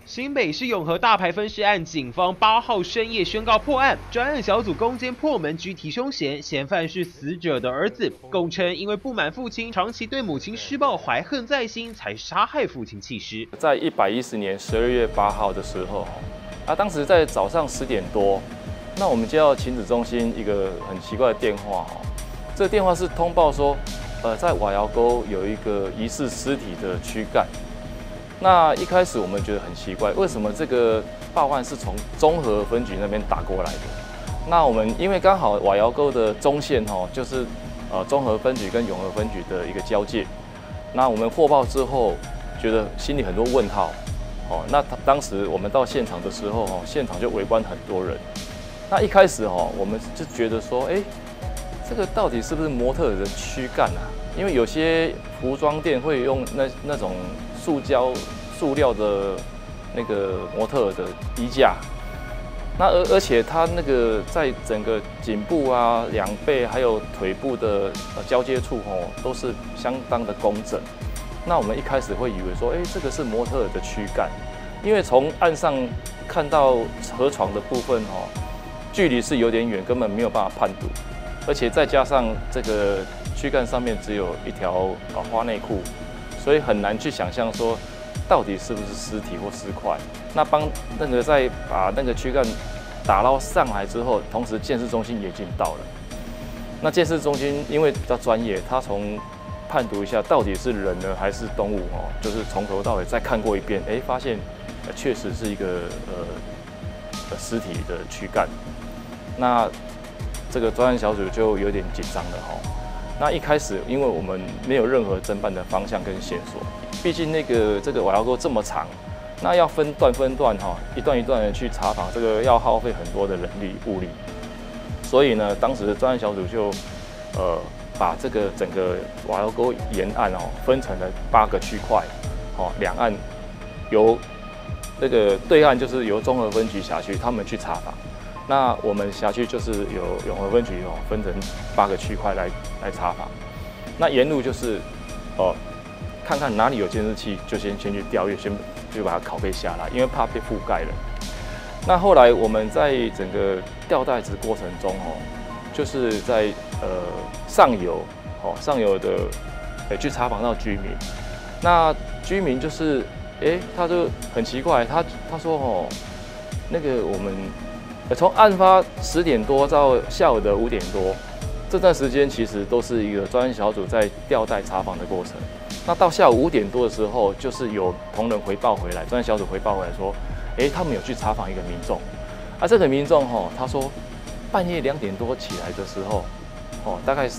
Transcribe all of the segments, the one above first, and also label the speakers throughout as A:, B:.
A: 新北市永和大排分尸案，警方8号深夜宣告破案，专案小组攻坚破门，拘提凶嫌，嫌犯是死者的儿子。供称因为不满父亲长期对母亲施暴，怀恨在心，才杀害父亲弃尸。
B: 在110年12月8号的时候，当时在早上10点多，那我们接到亲子中心一个很奇怪的电话这个电话是通报说，在瓦窑沟有一个疑似尸体的躯干。那一开始我们觉得很奇怪，为什么这个报案是从中和分局那边打过来的？那我们因为刚好瓦窑沟的中线就是中和分局跟永和分局的一个交界。那我们获报之后，觉得心里很多问号。那当时我们到现场的时候，现场就围观很多人。那一开始我们就觉得说，这个到底是不是模特儿的躯干啊？因为有些服装店会用那种塑料的那个模特儿的衣架，那而且它那个在整个颈部啊、两背还有腿部的交接处都是相当的工整。那我们一开始会以为说，这个是模特儿的躯干，因为从岸上看到河床的部分距离是有点远，根本没有办法判读，而且再加上这个躯干上面只有一条花内裤。所以很难去想象说，到底是不是尸体或尸块。那再把那个躯干打捞上来之后，同时鉴识中心也已经到了。那鉴识中心因为比较专业，他从判读一下到底是人呢还是动物就是从头到尾再看过一遍，发现确实是一个尸体的躯干。那这个专案小组就有点紧张了那一开始，因为我们没有任何侦办的方向跟线索，毕竟这个瓦窑沟这么长，那要分段一段一段的去查访，这个要耗费很多的人力物力。所以呢，当时的专案小组就把这个整个瓦窑沟沿岸分成了8个区块，两岸由那个对岸就是由中和分局辖区他们去查访。那我们辖区就是由永和分局分成8个区块来查访。那沿路就是看看哪里有监视器，就先去调阅，先就把它拷贝下来，因为怕被覆盖了。那后来我们在整个调袋子过程中就是在上游的去查访到居民。那居民就是他就很奇怪，他说那个我们。从案发10点多到下午的5点多，这段时间其实都是一个专案小组在调袋查访的过程。那到下午5点多的时候，就是有同仁回报回来，专案小组回报回来说，他们有去查访一个民众。这个民众他说半夜2点多起来的时候，大概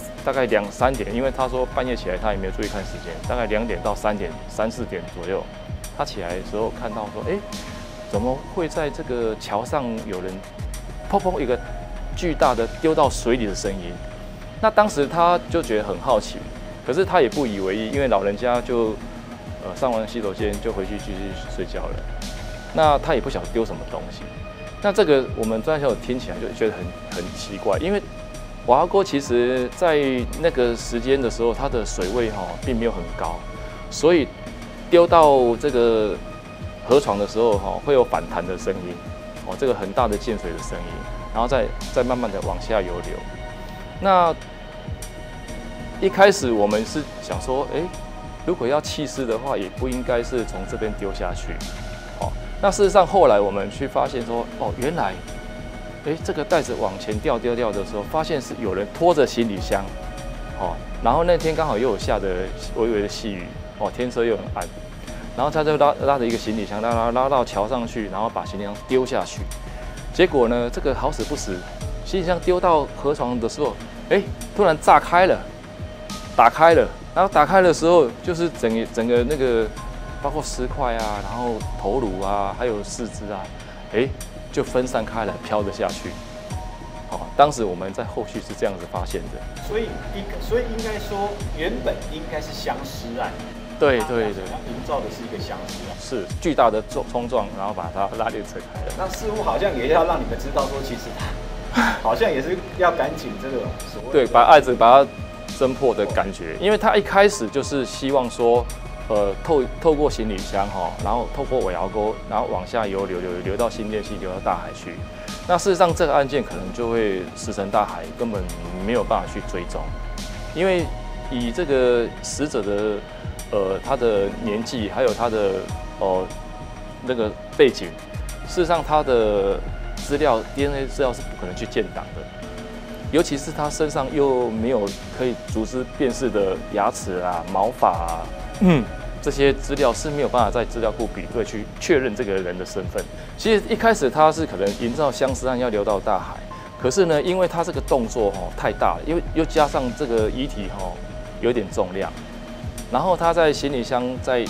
B: 2、3点，因为他说半夜起来他也没有注意看时间，大概2点到3点、3、4点左右，他起来的时候看到说，怎么会在这个桥上有人砰砰一个巨大的丢到水里的声音？那当时他就觉得很好奇，可是他也不以为意，因为老人家就上完洗手间就回去继续睡觉了。那他也不晓得丢什么东西。那这个我们专案小组听起来就觉得很奇怪，因为瓦窑沟其实在那个时间的时候，它的水位并没有很高，所以丢到这个河床的时候会有反弹的声音，这个很大的溅水的声音，然后再慢慢的往下游流。那一开始我们是想说，如果要弃尸的话，也不应该是从这边丢下去。那事实上后来我们去发现说，原来，这个袋子往前掉的时候，发现是有人拖着行李箱，然后那天刚好又有下的微微的细雨，天色又很暗。然后他就拉着一个行李箱，拉到桥上去，然后把行李箱丢下去。结果呢，这个好死不死，行李箱丢到河床的时候，突然炸开了，打开了。然后打开的时候，就是整个那个，包括尸块啊，然后头颅啊，还有四肢啊，就分散开来，飘了下去。当时我们在后续是这样子发现的。
C: 所以应该说，原本应该是相尸案。
B: 对，
C: 它营造的是一个相尸案，
B: 是巨大的冲撞，然后把它拉链扯开了。
C: 那似乎好像也要让你们知道说，其实它好像也是要赶紧这个所谓
B: 对，把案子把它侦破的感觉，因为他一开始就是希望说， 透过行李箱然后透过尾窑沟，然后往下流到新店溪，流到大海去。那事实上这个案件可能就会石沉大海，根本没有办法去追踪，因为以这个死者的他的年纪还有他的那个背景，事实上他的资料 DNA 资料是不可能去建档的，尤其是他身上又没有可以逐肢辨识的牙齿啊、毛发这些资料是没有办法在资料库比对去确认这个人的身份。其实一开始他是可能营造相思案要流到大海，可是呢，因为他这个动作太大了，又加上这个遗体有点重量，然后他在行李箱在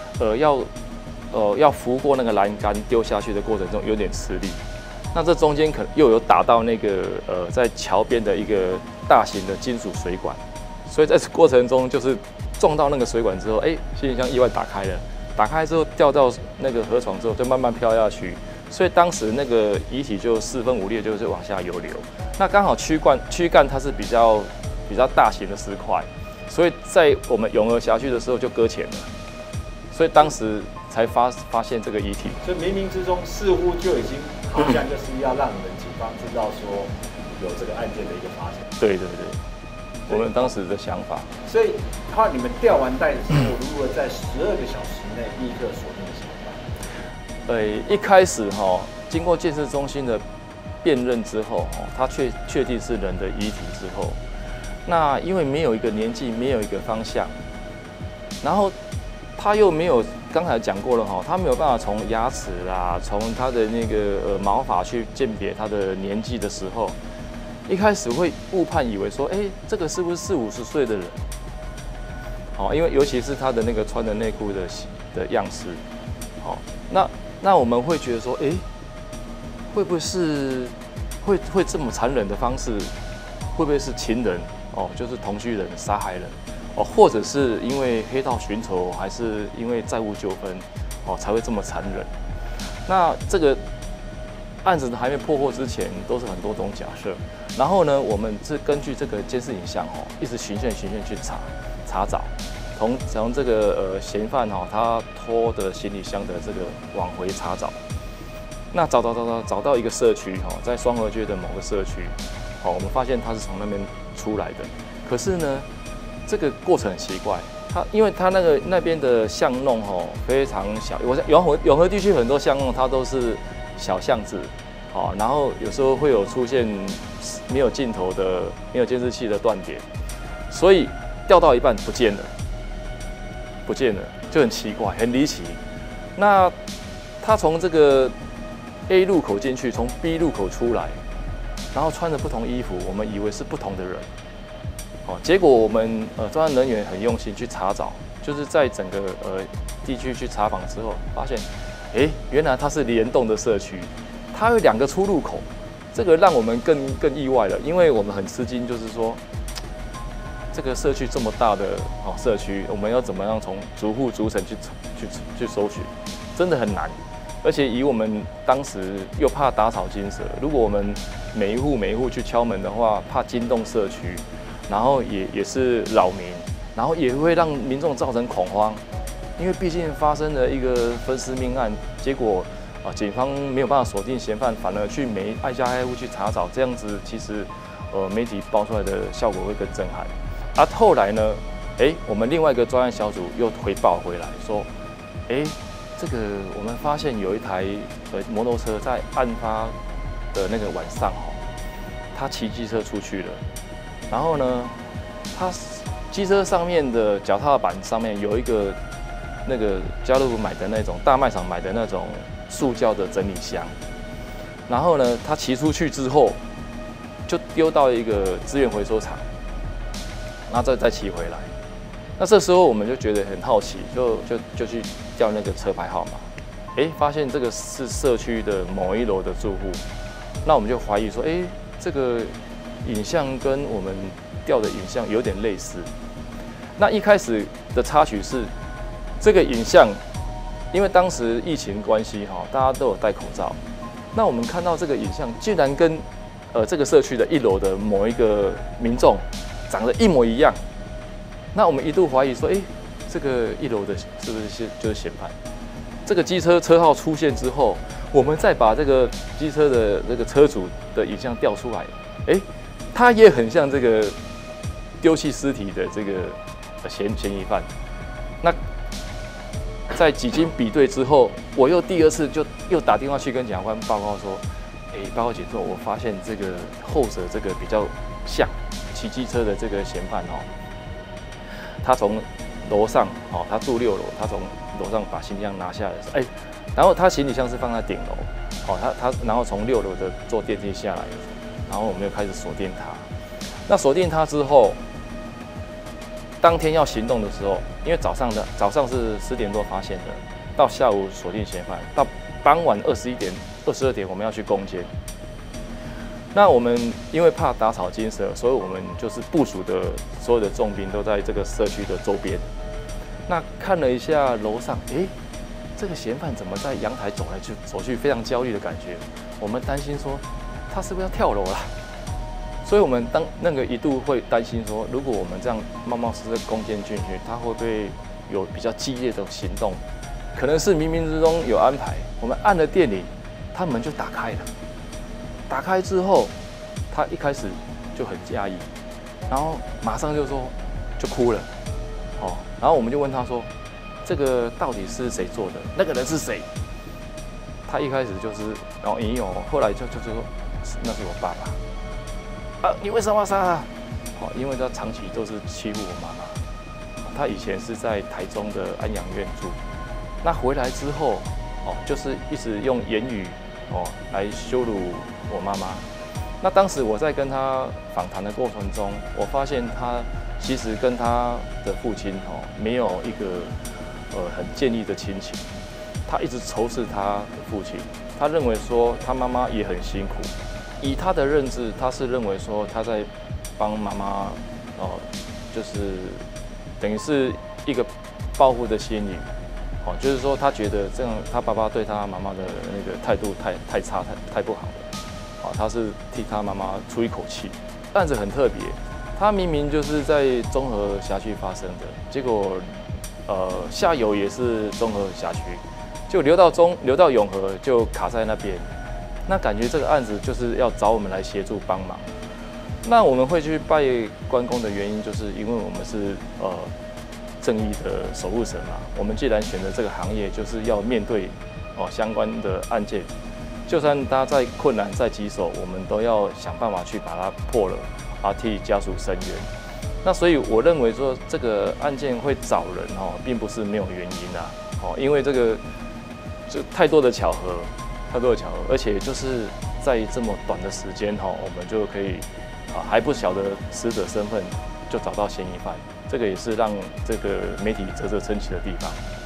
B: 要扶过那个栏杆丢下去的过程中有点吃力，那这中间可能又有打到那个在桥边的一个大型的金属水管，所以在这过程中就是撞到那个水管之后，行李箱意外打开了，打开之后掉到那个河床之后就慢慢飘下去，所以当时那个遗体就四分五裂，就是往下游流。那刚好躯干它是比较大型的石块，所以在我们永和辖区的时候就搁浅了，所以当时才发现这个遗体。
C: 所以冥冥之中似乎就已经好像就是要让你们警方知道说有这个案件的一个发生。
B: 对，我们当时的想法。
C: 所以你们调完带之后，如何在12个小时内立刻锁定嫌犯？
B: 一开始经过建设中心的辨认之后，他确定是人的遗体之后，那因为没有一个年纪，没有一个方向，然后他又没有刚才讲过了他没有办法从牙齿啦，从他的那个毛发去鉴别他的年纪的时候，一开始会误判以为说，这个是不是40、50岁的人？因为尤其是他的那个穿的内裤的样式，那我们会觉得说，会不会是会这么残忍的方式？会不会是情人就是同居人杀害人？或者是因为黑道寻仇，还是因为债务纠纷才会这么残忍？那这个案子还没破获之前，都是很多种假设。然后呢，我们是根据这个监视影像一直循线去查找，从这个嫌犯他拖的行李箱的这个往回查找。那找到一个社区在双河街的某个社区，我们发现他是从那边出来的。可是呢，这个过程很奇怪，因为他那边的巷弄非常小，永和地区很多巷弄它都是小巷子，然后有时候会有出现没有尽头的、没有监视器的断点，所以调到一半不见了，就很奇怪，很离奇。那他从这个 A 路口进去，从 B 路口出来，然后穿着不同衣服，我们以为是不同的人。结果我们专案人员很用心去查找，就是在整个地区去查访之后，发现，原来它是联动的社区，它有2个出入口，这个让我们更意外了，因为我们很吃惊，就是说，这个社区这么大的社区，我们要怎么样从逐户逐层去搜寻，真的很难。而且以我们当时又怕打草惊蛇，如果我们每一户去敲门的话，怕惊动社区。然后也是扰民，然后也会让民众造成恐慌，因为毕竟发生了一个分尸命案，结果警方没有办法锁定嫌犯，反而去挨家挨户去查找，这样子其实媒体爆出来的效果会更震撼。后来呢，我们另外一个专案小组又回报回来说，这个我们发现有一台摩托车在案发的那个晚上他骑机车出去了。然后呢，他机车上面的脚踏板上面有一个那个家乐福买的那种大卖场买的那种塑胶的整理箱。然后呢，他骑出去之后，就丢到一个资源回收厂，然后再骑回来。那这时候我们就觉得很好奇，就去调那个车牌号码，发现这个是社区的某一楼的住户。那我们就怀疑说，这个影像跟我们调的影像有点类似。那一开始的插曲是这个影像，因为当时疫情关系大家都有戴口罩。那我们看到这个影像竟然跟这个社区的1楼的某一个民众长得一模一样。那我们一度怀疑说， 这个1楼的是不是就是嫌犯？这个机车车号出现之后，我们再把这个机车的这个车主的影像调出来，哎，他也很像这个丢弃尸体的这个嫌疑犯。那在几经比对之后，我又第2次就又打电话去跟检察官报告说，报告检座，我发现这个后者这个比较像骑机车的这个嫌犯哦，他从楼上哦，他住6楼，他从楼上把行李箱拿下来，然后他行李箱是放在顶楼，哦，他然后从6楼的坐电梯下来，然后我们又开始锁定他。那锁定他之后，当天要行动的时候，因为早上是10点多发现的，到下午锁定嫌犯，到傍晚22点我们要去攻坚。那我们因为怕打草惊蛇，所以我们就是部署的所有的重兵都在这个社区的周边。那看了一下楼上，这个嫌犯怎么在阳台走去，非常焦虑的感觉。我们担心说他是不是要跳楼了？所以我们那个一度会担心说，如果我们这样冒冒失失攻坚进去，他会不会有比较激烈的行动？可能是冥冥之中有安排。我们按了电铃，他门就打开了。打开之后，他一开始就很压抑，然后马上就哭了，然后我们就问他说，这个到底是谁做的？那个人是谁？他一开始就是然后隐有，后来就说那是我爸爸。你为什么要杀他？因为他长期都是欺负我妈妈。他以前是在台中的安养院住，那回来之后，就是一直用言语来羞辱我妈妈。那当时我在跟他访谈的过程中，我发现他其实跟他的父亲没有一个很建立的亲情，他一直仇视他的父亲，他认为说他妈妈也很辛苦。以他的认知，他是认为说他在帮妈妈，就是等于是一个报复的心理，就是说他觉得这样他爸爸对他妈妈的那个态度太差太不好了，他是替他妈妈出一口气。案子很特别，他明明就是在中和辖区发生的，结果下游也是中和辖区，就流到永和就卡在那边。那感觉这个案子就是要找我们来协助帮忙。那我们会去拜关公的原因，就是因为我们是正义的守护神嘛。我们既然选择这个行业，就是要面对相关的案件，就算他再困难再棘手，我们都要想办法去把它破了，替家属伸冤。那所以我认为说这个案件会找人并不是没有原因因为这个就太多的巧合。而且就是在这么短的时间我们就可以还不晓得死者身份就找到嫌疑犯，这个也是让这个媒体啧啧称奇的地方。